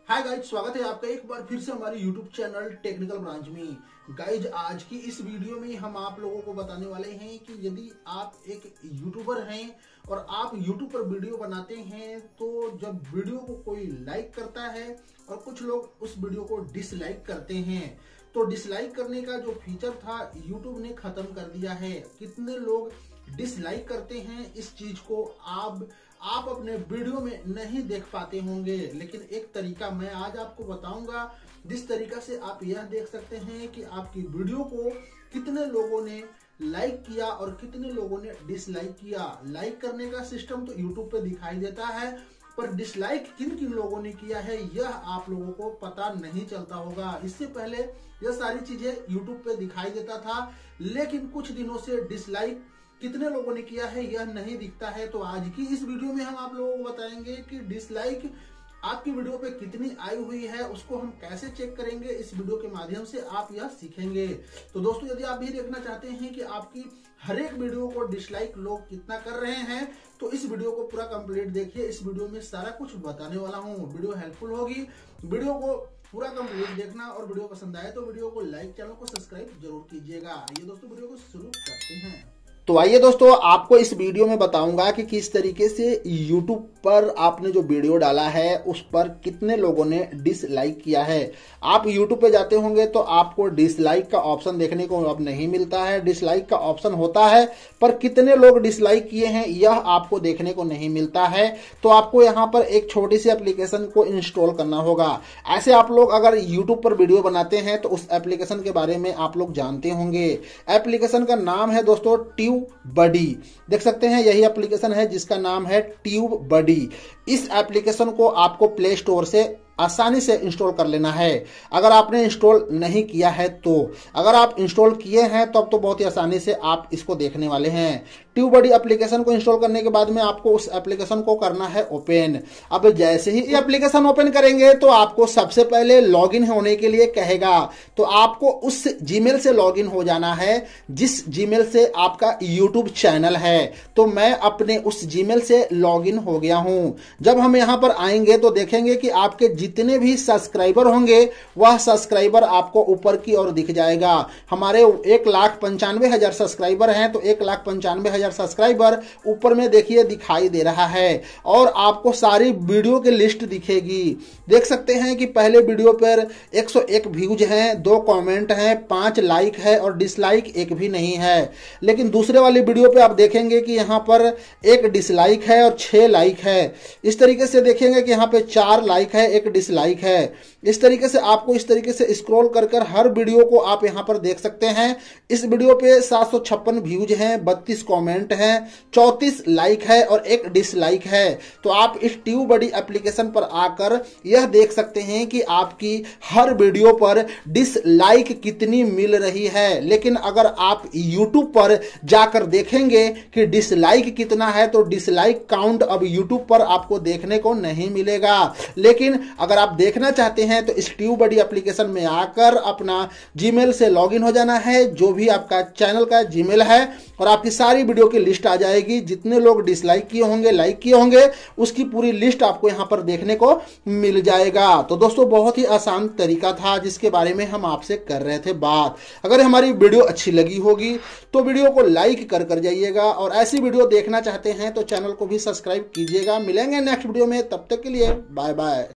Hi guys, स्वागत है आपका एक बार फिर से हमारे यूट्यूब चैनल टेक्निकल ब्रांच में। गाइज, आज की इस वीडियो में हम आप लोगों को बताने वाले हैं कि यदि आप एक यूट्यूबर हैं और आप यूट्यूब पर वीडियो बनाते हैं तो जब वीडियो को कोई लाइक करता है और कुछ लोग उस वीडियो को डिसलाइक करते हैं, तो डिसलाइक करने का जो फीचर था यूट्यूब ने खत्म कर दिया है। कितने लोग डिसलाइक करते हैं इस चीज को आप अपने वीडियो में नहीं देख पाते होंगे, लेकिन एक तरीका मैं आज आपको बताऊंगा जिस तरीका से आप यह देख सकते हैं कि आपकी वीडियो को कितने लोगों ने लाइक किया और कितने लोगों ने डिसलाइक किया। लाइक करने का सिस्टम तो यूट्यूब पे दिखाई देता है, पर डिसलाइक किन किन लोगों ने किया है यह आप लोगों को पता नहीं चलता होगा। इससे पहले यह सारी चीजें यूट्यूब पे दिखाई देता था, लेकिन कुछ दिनों से डिसलाइक कितने लोगों ने किया है यह नहीं दिखता है। तो आज की इस वीडियो में हम आप लोगों को बताएंगे कि डिसलाइक आपकी वीडियो पे कितनी आई हुई है, उसको हम कैसे चेक करेंगे। इस वीडियो के माध्यम से आप यह सीखेंगे। तो दोस्तों, यदि आप भी देखना चाहते हैं कि आपकी हर एक वीडियो को डिसलाइक लोग कितना कर रहे हैं, तो इस वीडियो को पूरा कंप्लीट देखिए। इस वीडियो में सारा कुछ बताने वाला हूँ। वीडियो हेल्पफुल होगी, वीडियो को पूरा कंप्लीट देखना और वीडियो पसंद आए तो वीडियो को लाइक, चैनल को सब्सक्राइब जरूर कीजिएगा। आइए दोस्तों, वीडियो को शुरू करते हैं। तो आइए दोस्तों, आपको इस वीडियो में बताऊंगा कि किस तरीके से YouTube पर आपने जो वीडियो डाला है उस पर कितने लोगों ने डिसलाइक किया है। आप YouTube पे जाते होंगे तो आपको डिसलाइक का ऑप्शन देखने को अब नहीं मिलता है। डिसलाइक का ऑप्शन होता है, पर कितने लोग डिसलाइक किए हैं यह आपको देखने को नहीं मिलता है। तो आपको यहाँ पर एक छोटी सी एप्लीकेशन को इंस्टॉल करना होगा। ऐसे आप लोग अगर YouTube पर वीडियो बनाते हैं तो उस एप्लीकेशन के बारे में आप लोग जानते होंगे। एप्लीकेशन का नाम है दोस्तों ट्यूबबडी। देख सकते हैं, यही एप्लीकेशन है जिसका नाम है ट्यूबबडी। इस एप्लीकेशन को आपको प्ले स्टोर से आसानी से इंस्टॉल कर लेना है। अगर आपने इंस्टॉल नहीं किया है तो, अगर आप इंस्टॉल किए हैं तो अब तो बहुत ही आसानी से आप इसको देखने वाले हैं। ट्यूबबडी एप्लीकेशन को इंस्टॉल करने के बाद में आपको उस एप्लीकेशन को करना है ओपन। अब जैसे ही एप्लीकेशन ओपन करेंगे तो आपको सबसे पहले लॉगिन होने के लिए कहेगा। तो आपको उस जीमेल से लॉगिन हो जाना है जिस जीमेल से आपका यूट्यूब चैनल है। तो मैं अपने उस जीमेल से लॉगिन हो गया हूं। जब हम यहां पर आएंगे तो देखेंगे कि आपके जितने भी सब्सक्राइबर होंगे वह सब्सक्राइबर आपको ऊपर की ओर दिख जाएगा। हमारे 1,95,000 सब्सक्राइबर हैं, तो 1,95,000 सब्सक्राइबर ऊपर में देखिए दिखाई दे रहा है और आपको सारी वीडियो की लिस्ट दिखेगी। देख सकते हैं कि पहले वीडियो पर 101 व्यूज हैं, 2 कमेंट हैं, 5 लाइक है और डिसलाइक एक भी नहीं है। लेकिन दूसरे वाली वीडियो पे आप देखेंगे कि यहाँ पर 1 डिसलाइक है और 6 लाइक है। इस तरीके से देखेंगे कि यहाँ पे 4 लाइक है, 1 डिसलाइक है। इस तरीके से आपको इस तरीके से स्क्रॉल कर हर वीडियो को आप यहां पर देख सकते हैं। इस वीडियो पे 756 व्यूज हैं, 32 कमेंट हैं, 34 लाइक है और 1 डिसलाइक है। तो आप इस ट्यूबबडी एप्लीकेशन पर आकर यह देख सकते हैं कि आपकी हर वीडियो पर डिसलाइक कितनी मिल रही है। लेकिन अगर आप YouTube पर जाकर देखेंगे कि डिसलाइक कितना है तो डिसलाइक काउंट अब YouTube पर आपको देखने को नहीं मिलेगा। लेकिन अगर आप देखना चाहते हैं तो इस ट्यूबबडी एप्लीकेशन में आकर अपना जीमेल से लॉगिन हो जाना है, जो भी आपका चैनल का जीमेल है, और आपकी सारी वीडियो की लिस्ट आ जाएगी। जितने लोग डिसलाइक किए होंगे, लाइक किए होंगे, उसकी पूरी लिस्ट आपको यहां पर देखने को मिल जाएगा। तो दोस्तों, बहुत ही आसान तरीका था जिसके बारे में हम आपसे कर रहे थे बात। अगर हमारी वीडियो अच्छी लगी होगी तो वीडियो को लाइक कर जाइएगा और ऐसी वीडियो देखना चाहते हैं तो चैनल को भी सब्सक्राइब कीजिएगा। मिलेंगे नेक्स्ट वीडियो में, तब तक के लिए बाय बाय।